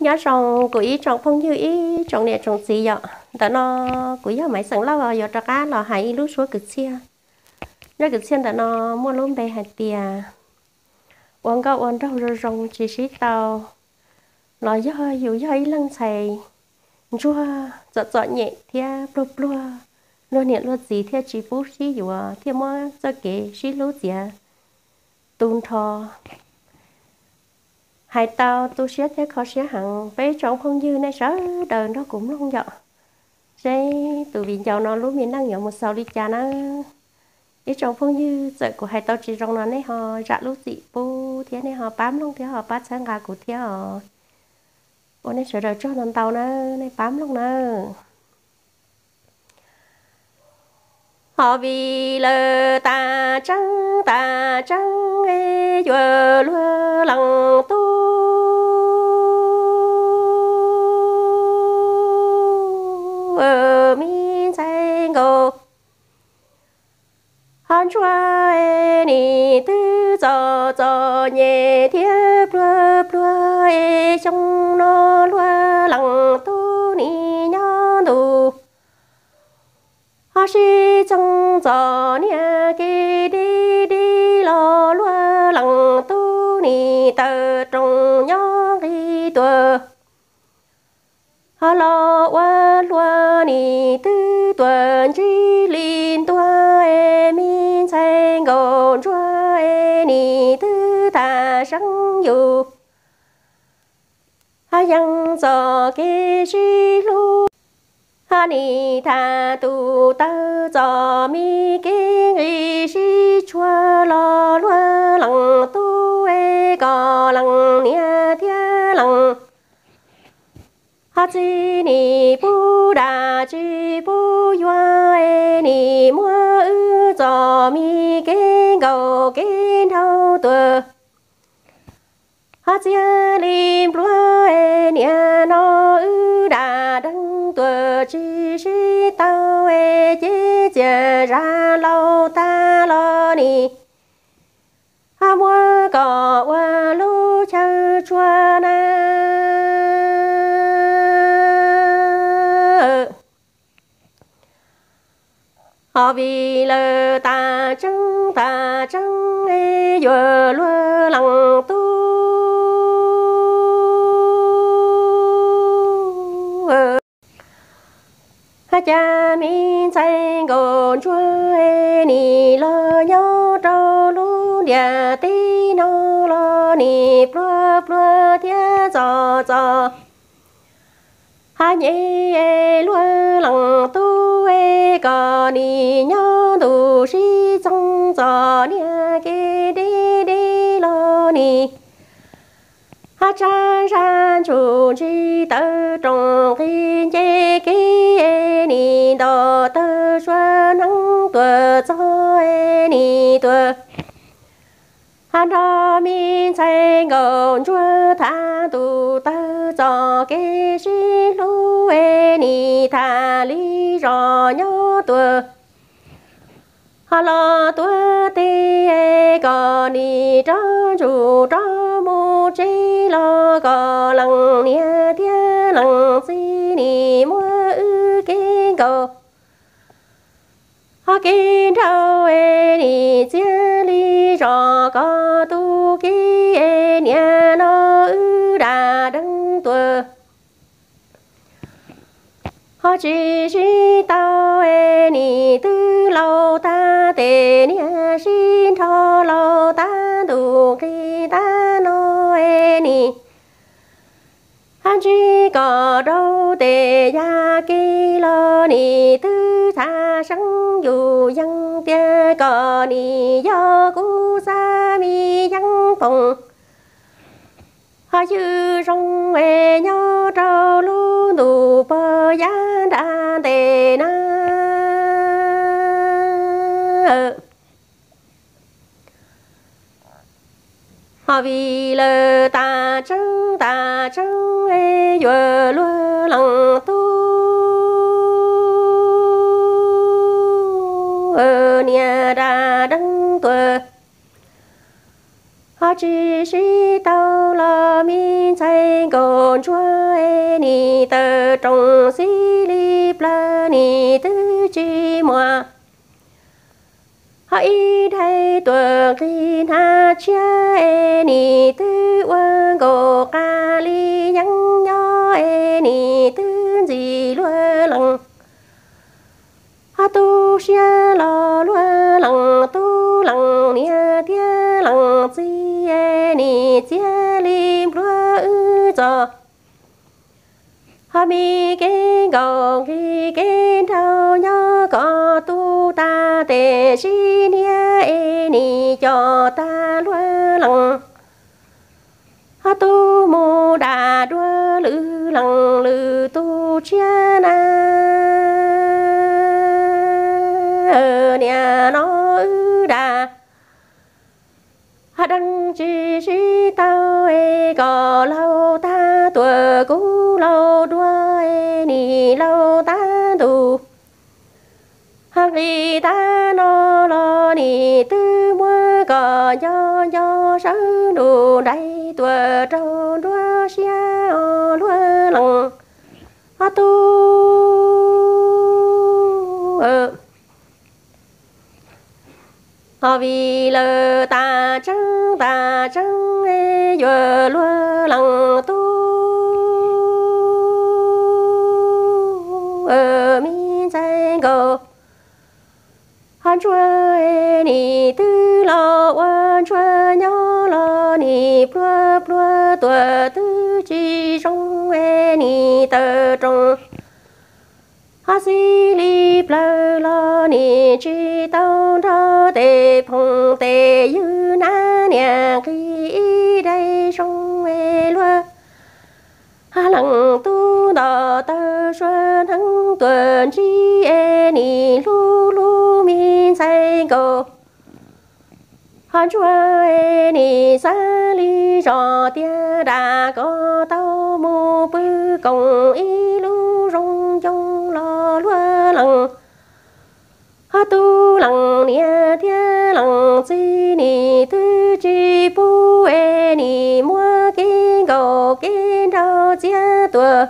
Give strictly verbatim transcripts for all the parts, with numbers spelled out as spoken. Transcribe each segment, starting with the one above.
nhớ trồng của ý trồng phong như ý trồng này trồng gì vậy tại nó của ý mấy sừng lâu rồi cho cá là hay lúc xuống cực xe nó cực xe tại nó mua luôn đây hạt tiền uống cao uống đâu rồi trồng chỉ xí tàu là do dù do ý lăng xài chua giọt giọt nhẹ thia blo blo luôn nhẹ luôn gì thia chỉ phút xí dù thia mua cho kể xí lú gì tuôn thò hai tao tôi sẽ thế khó sẽ hẳn với trong không dư này sợ đời nó cũng không dọ sẽ từ vì giàu nó lúc miền đang nhỏ một sau đi cha nó cái trong không dư sợ của hai tao chỉ trong nó này họ dạ lúc dị bu thế này họ bám luôn thế họ bắt sáng gà của thế họ bọn này sợ đời cho non tàu nó này bám luôn nè họ vì lờ ta trắng ta trắng ê vừa lúa lằng tu ở min say ngô han chua ê nì tư giò giò nhẹ thiếp lúa lúa ê trong nó lúa lằng tu nì nhon đủ ha si trong gió nia kia đi đi lo lúa lằng tu nì tờ trong nhó đi tua ha lo qua lúa nì tư tuần chi linh tua em min say gòn chua em nì tư ta sáng dù ha yang gió kia chi lu ha ni tha tu ta gió mi kinh y si chua lo lúa lằng tu e có lằng nia thia lằng ha chi ni bu đa chi bu yua e ni mua ư gió mi kinh cầu kinh thâu tua ha chia lim lúa e nia no ư đa đăng tua chi si tao e chế chế ra lâu ta lo ni ha mua cỏ qua lu chơi chua na họ vì lờ ta trắng ta trắng e vừa lúa lằng tu ha cha mi say gòn chua e ni lo nhớ trâu lu địa tí nó lo ni plua plua thia giò giò ha nhẹ e lúa lằng tu e có ni nhớ đủ si trong giò nia kia đi đi lo ni ha cha san chủ chi tơ trong kinh chế ký e ni đo tơ xua nắng tua cho e ni tua ha ra mi say gòn chua tha tu tơ cho kê si lu e ni tha li rò nhớ tua ha lo tua ti e có ni cho chủ cho mu chi lo có lằng nia thia lằng si ni mua ư kinh cầu ha kinh thâu e ni chia li rò có tu ki e nia no ư đà đăng tua ha chi chi tao e ni tư lâu ta tê nia xin thọ lâu ta tu ki ta no e ni han chi có đâu tê ya ki lo ni tư tha sáng dù yang tia có ni do cu sa mi yang phong ha chư rong e nhớ trâu lu nụ bơ ya đa tê na họ vì lờ ta trắng ta trắng e vừa lúa lằng tu ở nhà đa đăng tua ha chỉ sĩ tao là min chạy còn chúa ni tờ trong xí li pla ni tư chi mua hãy thay tuần khi na chia ni tư quân cổ ca li nhăng nhó ni tư gì luôn lăng ha tu xia lo luôn lăng tu lăng nia tia lăng chi ni chia lim luôn ư cho ha mi cái gò khi cái thao nhó có tu ta tề chi nia e ni cho ta luôn lăng ha tu mô đà đua lư lăng lư tu chia na nia nó ư đà ha đăng chi chi tao e có lâu ta tuổi cũ lâu đua e ni lâu ta tu hắc đi ta nó lo ni tư mua có do do sáng đủ đầy tuổi trâu đua xia lúa lăng ha tu họ vì lờ ta trắng ta trắng e vừa lúa lăng tu ở mi trái cầu han chúa ni tư lo quan chúa nhỏ lo ni plua plua tuổi tư chi trong ni tờ trong ha si li plơ lo ni chi tao ra tề phong tề như na nhà khi đây trong lúa ha lăng tu đò tơ xuân thắng tuần chi e ni lu lu min sai cầu han chúa e ni sa li rò tia đà có tao mô bư công y lu rong trong lo lúa lăng ha tu lăng nia tia lăng chi ni tư chi bu e ni mua kinh cầu kinh thao chia tuổi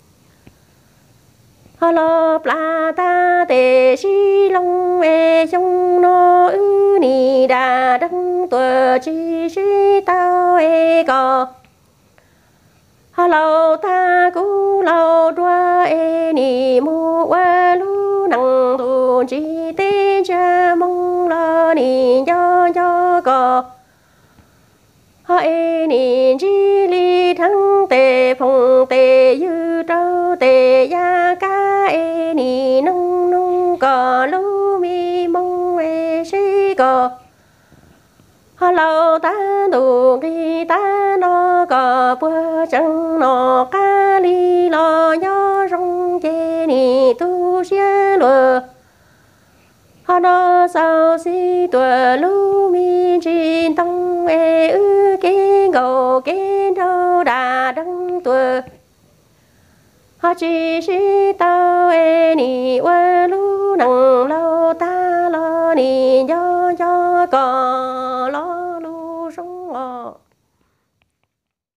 ha lo pla ta tề chi long e trong nó ư ni đà đăng tuổi chi chi tao e có ha lâu ta cú lâu đua e ni mu qua lu năng tu chi tê cha mong lo ni cho cho có ha e ni chi li thắng tề phong tề dư trâu tề ya ca e ni nông nông có lu mi mong e si có ha lâu ta tu ki ta nó có bữa chẳng nó ca li lo nhó rong chê ni tu xia lùa ha nó sao si tuổi lu mi chi tăng e ư kinh cầu kinh đâu đà đăng tuổi ha chi si tao e ni qua lu năng lâu ta lo ni do do có